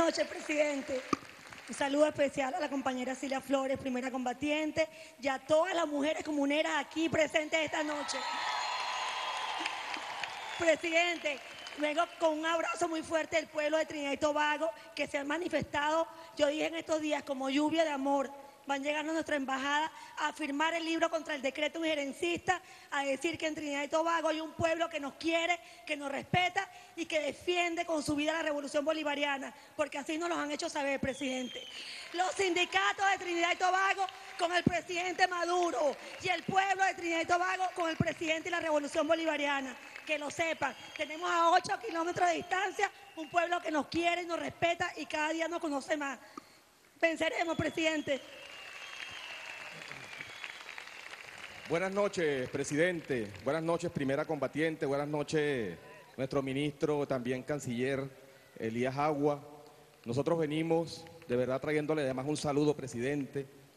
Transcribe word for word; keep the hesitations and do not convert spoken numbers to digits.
noches, presidente. Un saludo especial a la compañera Cilia Flores, primera combatiente, y a todas las mujeres comuneras aquí presentes esta noche. Presidente, vengo con un abrazo muy fuerte del pueblo de Trinidad y Tobago, que se han manifestado, yo dije en estos días, como lluvia de amor. Van llegando a nuestra embajada a firmar el libro contra el decreto injerencista, a decir que en Trinidad y Tobago hay un pueblo que nos quiere, que nos respeta y que defiende con su vida la revolución bolivariana, porque así nos lo han hecho saber, presidente. Los sindicatos de Trinidad y Tobago con el presidente Maduro y el pueblo de Trinidad y Tobago con el presidente y la revolución bolivariana. Que lo sepan, tenemos a ocho kilómetros de distancia un pueblo que nos quiere y nos respeta y cada día nos conoce más. Venceremos, presidente. Buenas noches, presidente. Buenas noches, primera combatiente. Buenas noches, nuestro ministro, también canciller Elías Agua. Nosotros venimos, de verdad, trayéndole además un saludo, presidente,